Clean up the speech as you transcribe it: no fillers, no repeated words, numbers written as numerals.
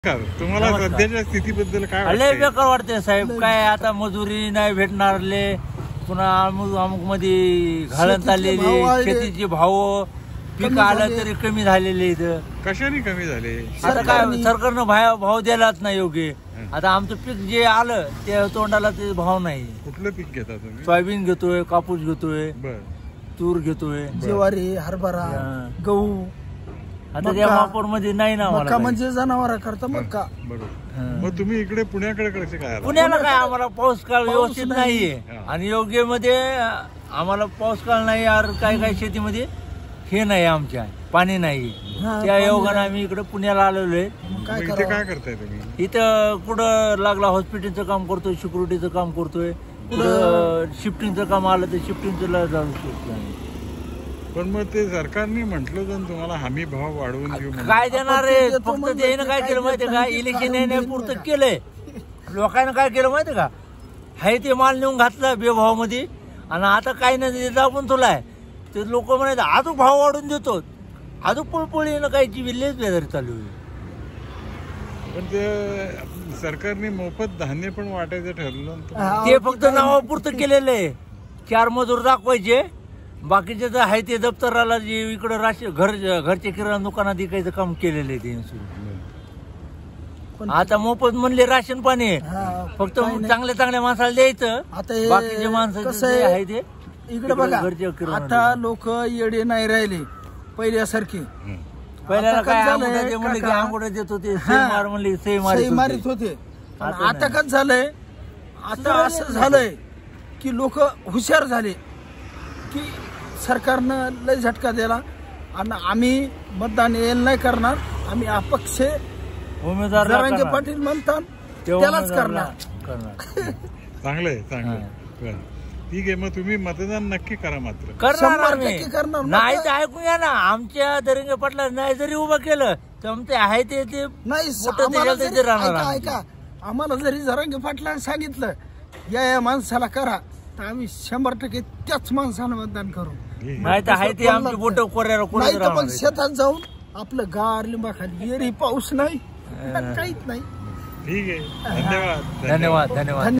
तुम्हाला सध्याच्या स्थितीबद्दल काय लय वाटतंय? बेकार वाटते साहेब. काय आता मजुरी नाही भेटणारले, पुन्हा अमुक मध्ये घालत आलेली शेतीचे भाव पीक आलं तरी कमी झालेले इथं. कशाने कमी झाले? आता काय सरकारनं भाव द्यायलाच नाही योग्य. आता आमचं पीक जे आलं ते तोंडाला ते भाव नाही. कुठलं पीक घेता तुम्ही? सोयाबीन घेतोय, कापूस घेतोय, तूर घेतोय, ज्वारी, हरभरा, गहू. आता त्या वापर मध्ये नाही ना. मका म्हणजे जनावरा करता मका. बरोबर. मग तुम्ही इकडे पुण्याकडे कसे काय आला? पुण्याला काय आम्हाला पाऊस काळ व्यवस्थित नाहीये आणि योग्य मध्ये आम्हाला पाऊस काळ नाही. काय काय शेतीमध्ये हे नाही, आमच्या पाणी नाही. त्या योगाने आम्ही इकडे पुण्याला आलेलो आहे. इथे काय करताय तुम्ही? इथं कुठं लागला हॉस्पिटलचं काम करतोय, सिक्युरिटीचं काम करतोय, कुठं शिफ्टिंगचं काम आलं तर शिफ्टिंगचं जाऊ शकतो. पण मग ते सरकारने म्हटलं तर तुम्हाला हमी भाव वाढवून देऊ म्हणून. काय देणार आहे? फक्त त्यानं काय केलं माहितीये का, इलेक्शन येण्यापुरतं केलंय. लोकांना काय केलं माहितीये का, हाय ते माल नेऊन घातला बेभावामध्ये आणि आता काही नाही दाबून तुलाय ते लोक म्हणायचं अजून भाव वाढून देतो, अजून पुळपुळीनं कायची विल्लेच बेजारी चालू आहे. पण ते सरकारने मोफत धान्य पण वाटायचं ठरलं. ते फक्त नावापुरतं केलेलं आहे. 4 मजूर दाखवायचे, बाकीचे तर आहे ते दप्तराला जे इकडे घरचे किराणा दुकानात विकायचं काम केलेलं आहे ते सुरू. आता मोफत म्हणले राशन पाणी फक्त चांगल्या चांगल्या माणसाला द्यायचं. आता बाकीचे माणसं आहे ते इकडे बघा. आता लोक येडे नाही राहिले पहिल्यासारखे. पहिल्याला काय म्हणले की आंघोळ देत होते, म्हणले सही मारित होते. आता काय झालंय, आता असं झालंय की लोक हुशार झाले की सरकारनं लय झटका दिला आणि आम्ही मतदान नाही करणार, आम्ही अपक्ष उमेदवार जरांगे पाटील म्हणतात त्यालाच करणार. चांगलंय चांगलं. ठीक आहे, मग तुम्ही मतदान नक्की करा. मात्र करणार नाही तर ऐकून घ्या ना, आमच्या दरिंगे पाटला नाही जरी उभं केलं तर आमचे आहे ते नाही. ऐका, आम्हाला जरी जरांगे पाटला सांगितलं या माणसाला करा तर आम्ही 100% त्याच माणसाला मतदान करू. नाही तर आहे ते आमची बोट कोऱ्याला मग शेतात जाऊन आपलं गार लिंबाखाली एरी पाऊस नाही काहीच नाही. ठीक आहे. धन्यवाद. धन्यवाद.